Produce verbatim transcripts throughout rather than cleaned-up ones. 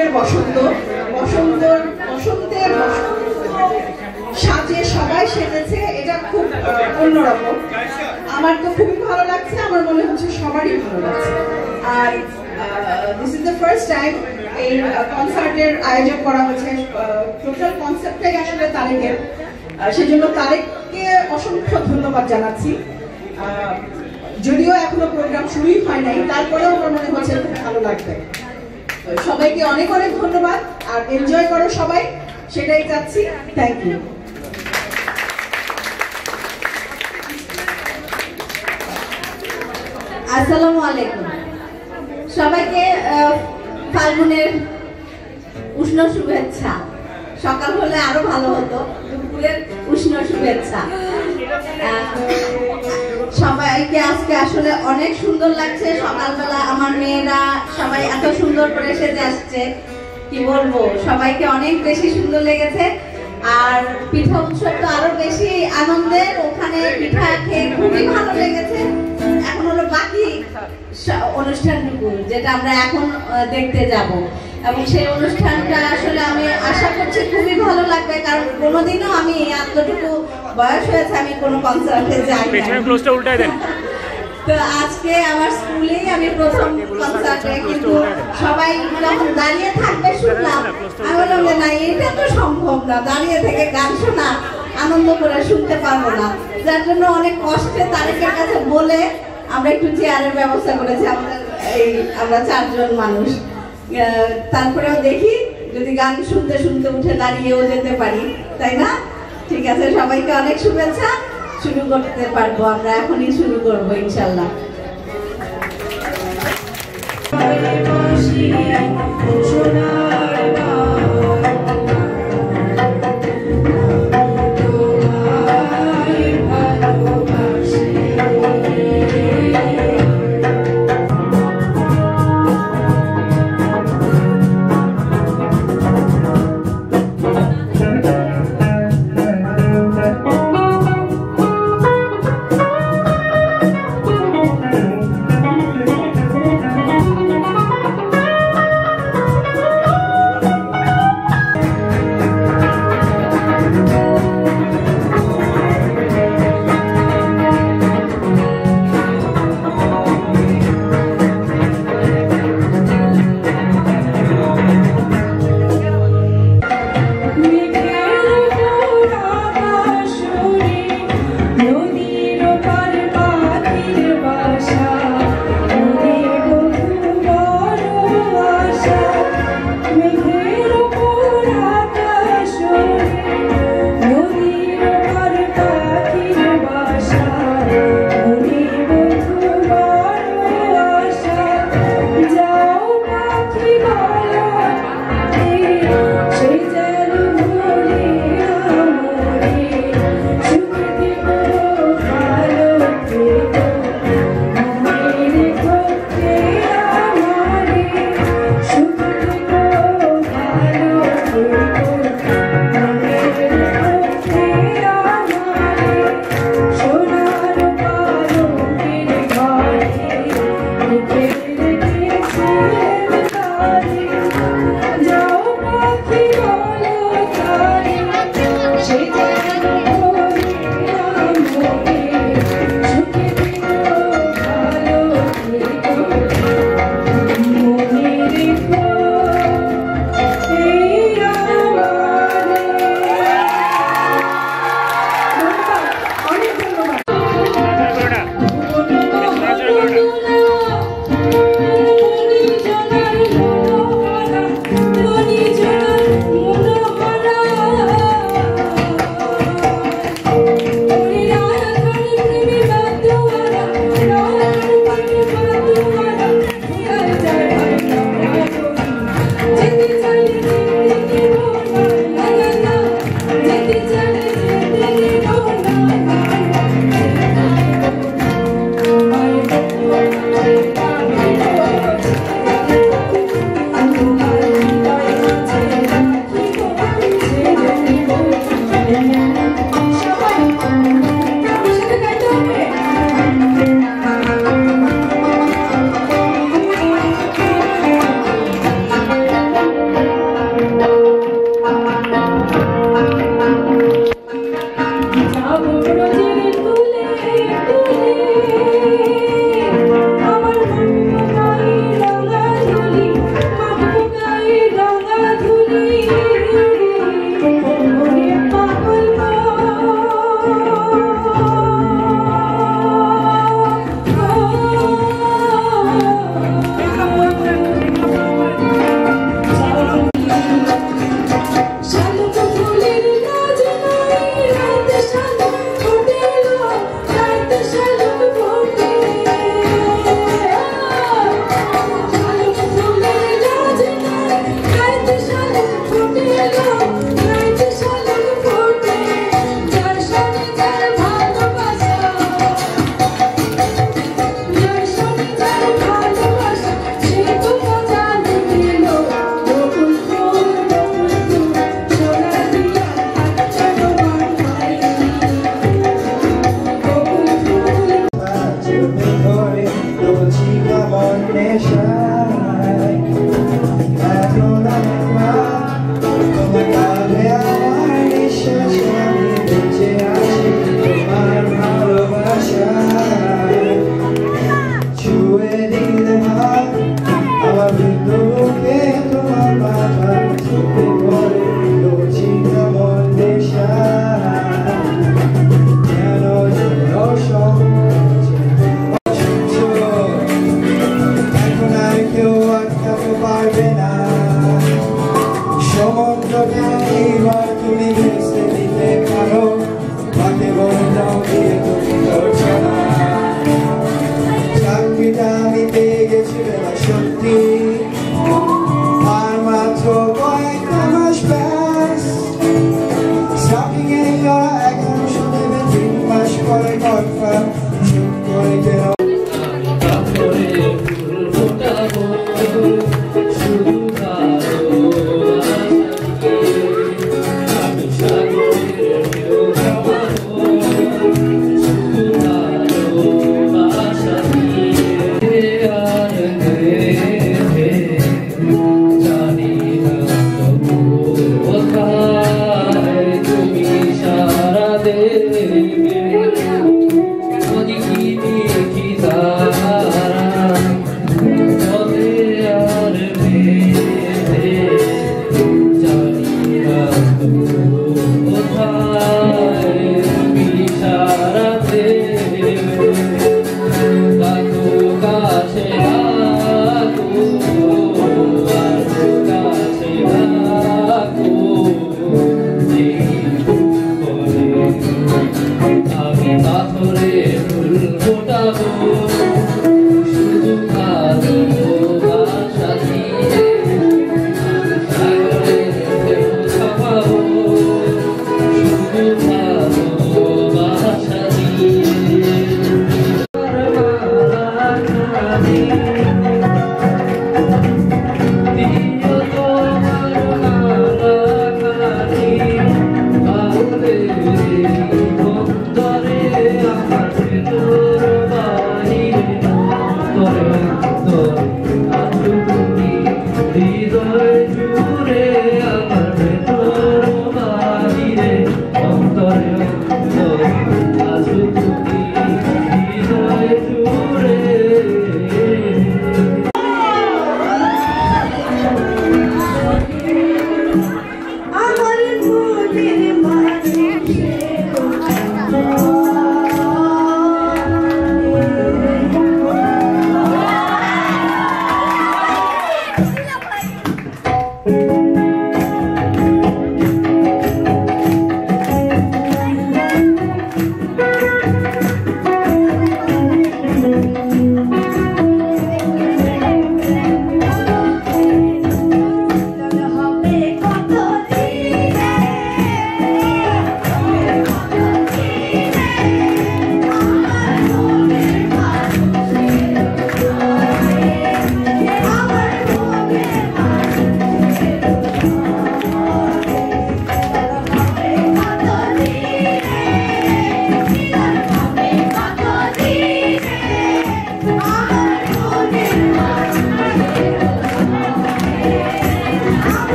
ফুলের বসন্ত, বসন্ত বসন্তের বসন্ত সাজে সবাই সেজেছে, এটা খুব অন্যরকম। আমার তো খুবই ভালো লাগছে, আমার মনে হচ্ছে সবারই ভালো লাগছে। আর this is the first time এই কনসার্টের আয়োজন করা হয়েছে। টোটাল কনসেপ্টটাই আসলে তারেকের, সেজন্য তারেককে অসংখ্য ধন্যবাদ জানাচ্ছি। যদিও এখনো প্রোগ্রাম শুরুই হয় নাই, তারপরেও আমার মনে হচ্ছে খুব ভালো লাগবে। সবাইকে অনেক অনেক ধন্যবাদ, আর এনজয় করো সবাই, সেটাই চাচ্ছি। Thank you. আসসালামু আলাইকুম সবাইকে, ফাল্গুনের উষ্ণ শুভেচ্ছা। সকাল হলে আরো ভালো হতো, দুপুরের উষ্ণ শুভেচ্ছা সবাইকে। আজকে আসলে অনেক সুন্দর লাগছে, সকালবেলা আমার মেয়েরা সবাই এত সুন্দর করে সেজে আসছে, কি বলবো, সবাইকে অনেক বেশি সুন্দর লেগেছে। আর পিঠা উৎসব তো আরো বেশি আনন্দের, ওখানে পিঠা খেয়ে খুবই ভালো লেগেছে। এখন হলো বাকি অনুষ্ঠানটুকু, যেটা আমরা এখন দেখতে যাব, এবং সেই অনুষ্ঠানটা আসলে আমি আশা করছি খুবই ভালো লাগবে, কারণ কোনোদিনও আমি এতটুকু বয়স হয়েছে আমি কোনো কনসার্টে যাই না। তো আজকে আমার স্কুলেই আমি প্রথম কনসার্টে, কিন্তু সবাই যখন দাঁড়িয়ে থাকবে শুনলাম, আমি বললাম যে না, এটা তো সম্ভব না, দাঁড়িয়ে থেকে গান শোনা, আনন্দ করে শুনতে পারবো না। যার জন্য অনেক কষ্টে তারেকের কাছে বলে আমরা একটু চেয়ারের ব্যবস্থা করেছি, আমাদের এই আমরা চারজন মানুষ। তারপরেও দেখি যদি গান শুনতে শুনতে উঠে দাঁড়িয়েও যেতে পারি, তাই না? ঠিক আছে, সবাইকে অনেক শুভেচ্ছা। শুরু করতে পারবো আমরা, এখনই শুরু করবো ইনশাল্লাহ।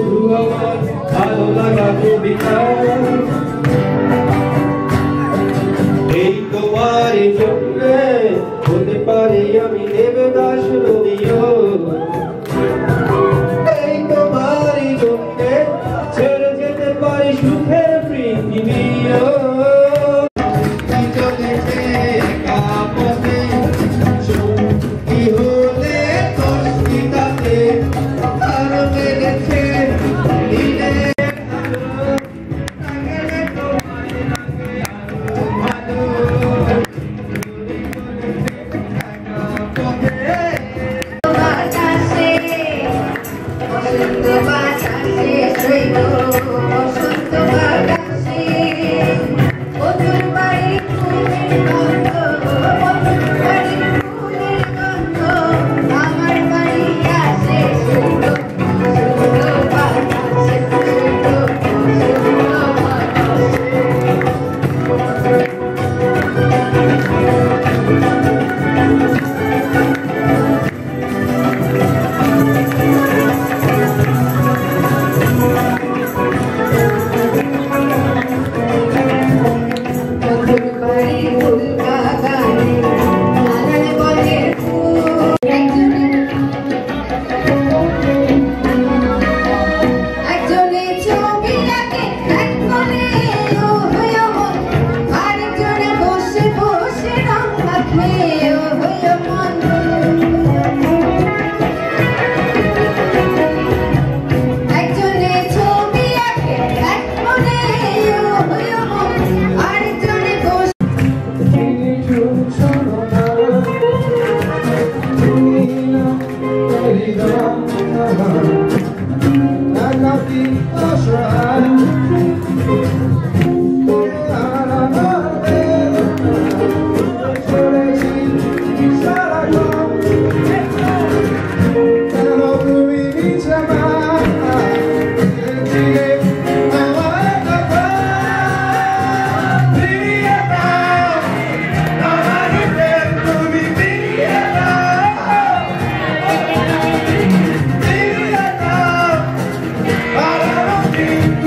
শুধু আমার ভালো লাগা কবিতা এই তোমারই জন্যে হতে পারি আমি দেবদাস রোমিও এই তোমারই জন্যে ছেড়ে যেতে পারি সুখের পৃথিবীও Thank you.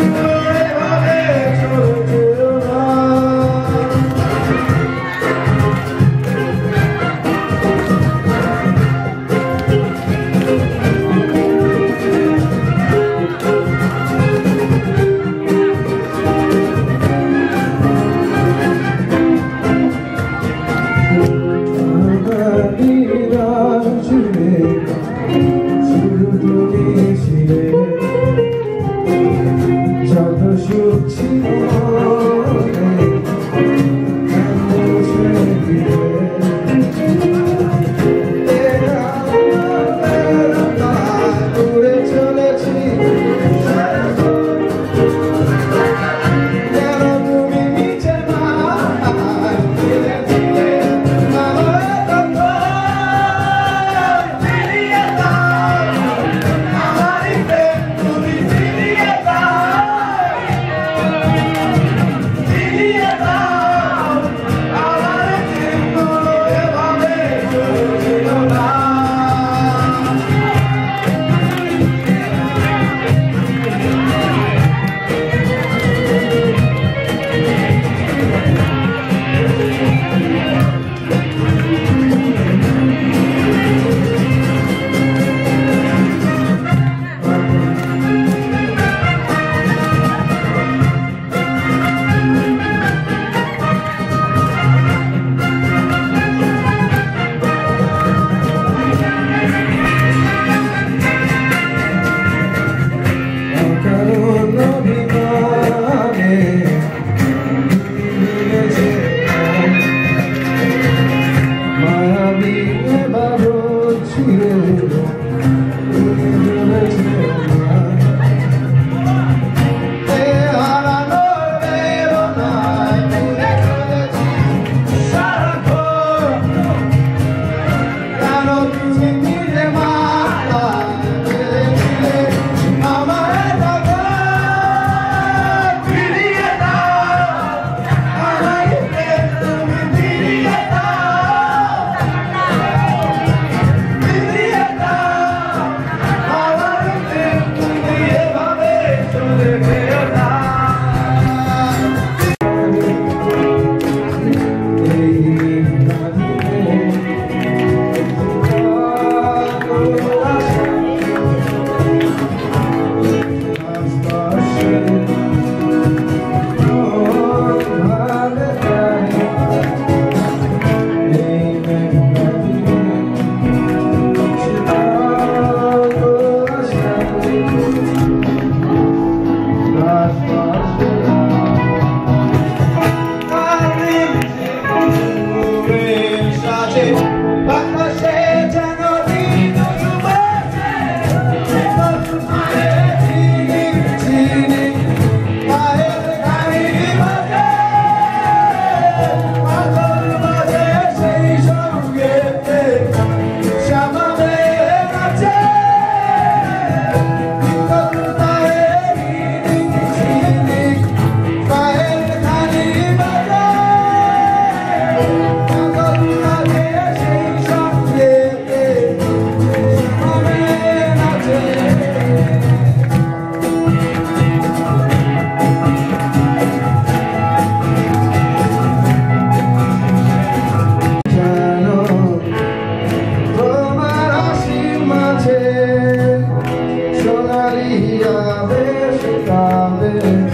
হারিয়াবে শেখাবে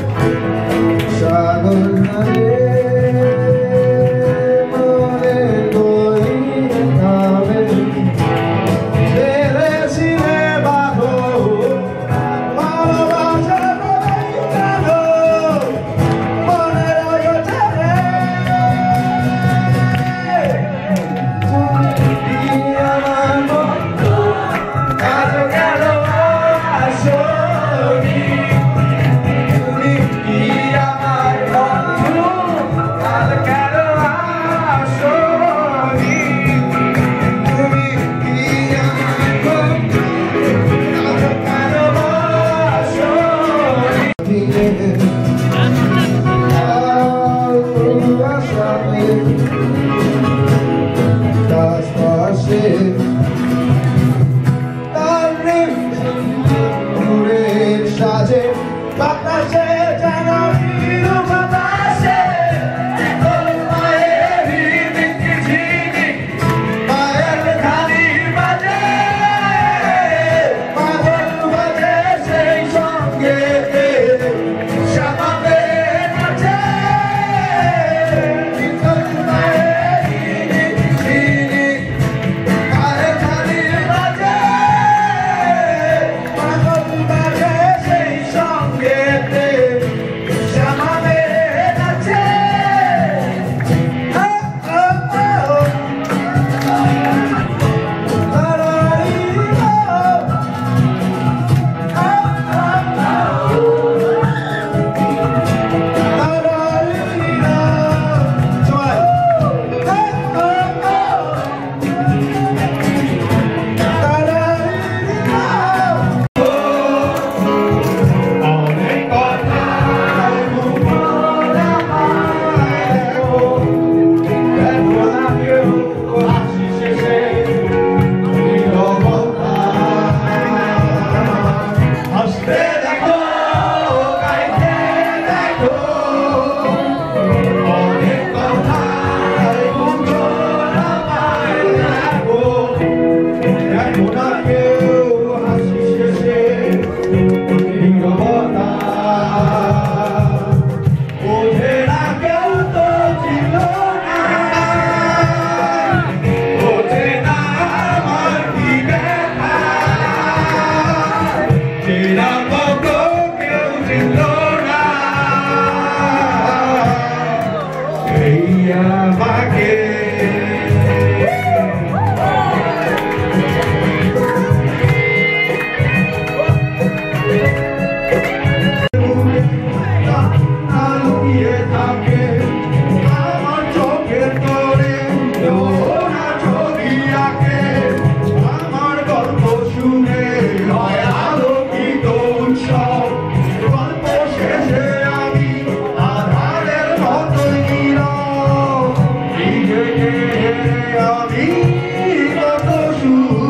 সাগর নালে মনে গইরাবে তেরে সিনে বাঁধো ভালোবাসা নয় কেন মনে রয়েছে রে তুমি আমার বন্ধু আজ কেন আসনি তুমি কি আমার বন্ধু আজ কেন আসনি তুমি কি আমার বন্ধু আজ কেন আসনি Das passiert, dann nimmt nur den Schatten, বাতাসে যেন বিরু বাতাসে তোর মায়ের দিকে ঝিনি মায়ের ধানি বাজে মাদল বাজে সেই সঙ্গে শ্যামাবে নাচে তোর মায়ের দিকে ঝিনি মায়ের ধানি বাজে মাদল বাজে সেই সঙ্গে শ্যামাবে নাচে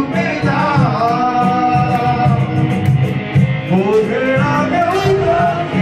Oh,